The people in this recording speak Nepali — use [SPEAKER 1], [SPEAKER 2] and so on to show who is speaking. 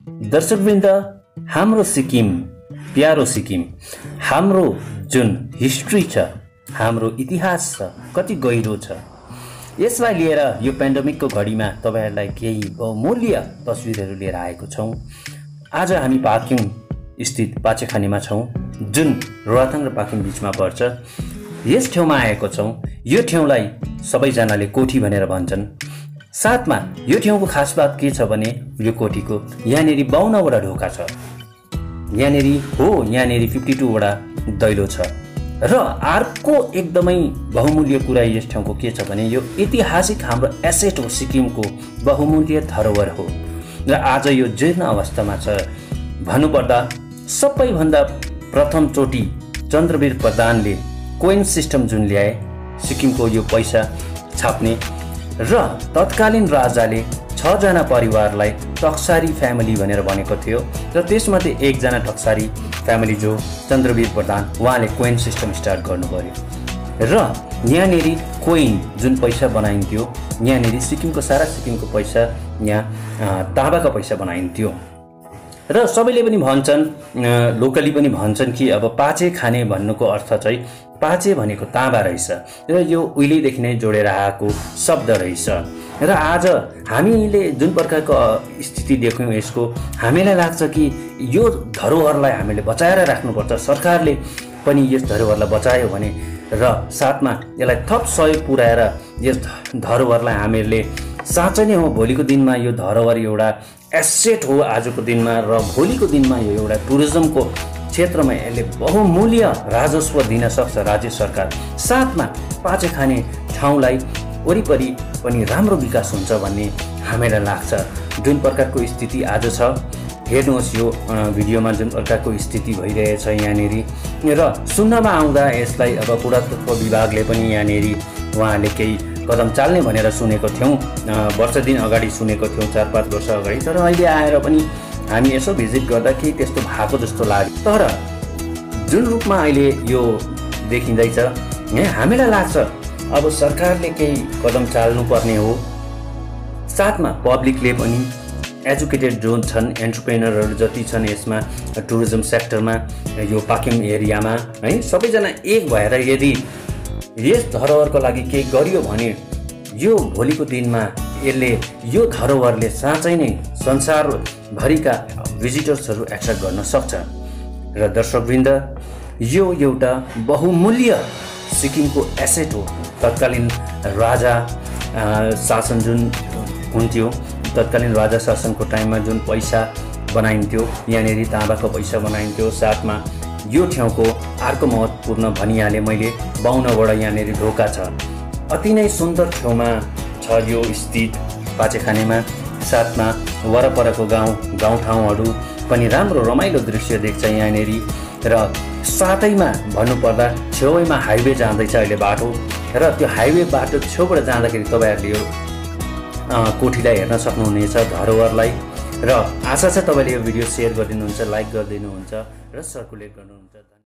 [SPEAKER 1] दर्शकवृन्द, हाम्रो सिक्किम, प्यारो सिक्किम, हाम्रो जुन हिस्ट्री छ, हाम्रो इतिहास छ, कति गहिरो छ। यसलाई लिएर यो पेन्डेमिकको घडीमा तपाईहरुलाई केही बहुमूल्य तस्बिरहरू लिएर आएको छौं। आज हामी पाक्योङ स्थित पाचेखानीमा छौं, जुन रोहताङ र पाक्योङ बीचमा पर्छ। यस ठाउँमा आएको छौं। यो ठाउँलाई सबैजनाले कोठी भनेर भन्छन्। साथमा यो ठाउँको खास बात के छ भने यो कोठीको यहाँनेरि 52 वटा ढोका छ। यहाँनेरि 52 वटा दैलो छ। र अर्को एकदमै बहुमूल्य कुरा यस ठाउँको के छ भने यो ऐतिहासिक हाम्रो एसेट हो, सिक्किमको बहुमूल्य धरोहर हो। र आज यो जीर्ण अवस्थामा छ। भन्नुपर्दा सबैभन्दा प्रथम चोटी चन्द्रवीर प्रधानले कोइन सिस्टम जुन ल्याए, सिक्किमको यो पैसा छाप्ने, र तत्कालीन राजाले 6 जना परिवारलाई टक्सारी फ्यामिली भनेर भनेको थियो। र त्यसमध्ये एकजना टक्सारी फ्यामिली जो चन्द्रवीर प्रधान, उहाँले कोइन सिस्टम स्टार्ट गर्नु पर्यो। र यहाँनेरि कोइन जुन पैसा बनाइन्थ्यो, यहाँनेरि सारा सिक्किमको पैसा यहाँ ताँबाका पैसा बनाइन्थ्यो। र सबैले पनि भन्छन्, लोकली पनि भन्छन् कि अब पाचे खाने भन्नुको अर्थ चाहिँ पाचे भनेको ताँबा रहेछ र यो उहिलेदेखि नै जोडेर आएको शब्द रहेछ। र आज हामीले जुन प्रकारको स्थिति देख्यौँ यसको, हामीलाई लाग्छ कि यो धरोहरलाई हामीले बचाएर राख्नुपर्छ। सरकारले पनि यस धरोहरलाई बचायो भने र साथमा यसलाई थप सहयोग पुर्याएर यस धरोहरलाई हामीले साँच्चै नै हो भोलिको दिनमा यो धरोहर एउटा एसेट हो आजको दिनमा, र भोलिको दिनमा यो एउटा टुरिज्मको क्षेत्रमा यसले बहुमूल्य राजस्व दिन सक्छ राज्य सरकार। साथमा पाचे खाने ठाउँलाई वरिपरि पनि राम्रो विकास हुन्छ भन्ने हामीलाई लाग्छ। जुन प्रकारको स्थिति आज छ, हेर्नुहोस् यो भिडियोमा जुन प्रकारको स्थिति भइरहेछ यहाँनेरि। र सुन्नमा आउँदा यसलाई अब पुरातत्व विभागले पनि यहाँनेरि उहाँले केही कदम चाल्ने भनेर सुनेको थियौँ। वर्ष दिन अगाडि सुनेको थियौँ, 4-5 वर्ष अगाडि। तर अहिले आएर पनि हामी यसो भिजिट गर्दा केही त्यस्तो भएको जस्तो लाग्यो। तर जुन रूपमा अहिले यो देखिँदैछ, हामीलाई लाग्छ अब सरकारले केही कदम चाल्नुपर्ने हो। साथमा पब्लिकले पनि, एजुकेटेड जोन छन्, एन्टरप्रेनरहरू जति छन् यसमा टुरिज्म सेक्टरमा, यो पाक्योङ एरियामा है, सबैजना एक भएर यदि यस धरोहरको लागि केही गरियो भने यो भोलिको दिनमा यो धरोहरले साँच्चै नै संसारभरिका भिजिटर्सहरू एट्र्याक्ट गर्न सक्छ। र दर्शकवृन्द, यो एउटा बहुमूल्य सिक्किमको एसेट हो। तत्कालीन राजा शासन जुन हुन्थ्यो, तत्कालीन राजा शासनको टाइममा जुन पैसा बनाइन्थ्यो, यहाँनेरि ताँबाको पैसा बनाइन्थ्यो। साथमा यो ठाउँको अर्को महत्त्वपूर्ण भनिहालेँ मैले, 52 वटा यहाँनेरि ढोका छ। अति नै सुन्दर ठाउँमा छ यो स्थित पाचेखानीमा। साथमा वरपरको गाउँठाउँहरू पनि राम्रो रमाइलो दृश्य देख्छ यहाँनेरि। र साथैमा भन्नुपर्दा छेउमा हाइवे जाँदैछ अहिले बाटो, र त्यो हाइवे बाटो छेउबाट जाँदाखेरि तपाईँहरूले यो कोठीलाई हेर्न सक्नुहुनेछ, धरोहरलाई। र आशा छ तपाईँले यो भिडियो सेयर गरिदिनुहुन्छ, लाइक गरिदिनुहुन्छ र सर्कुलेट गर्नुहुन्छ।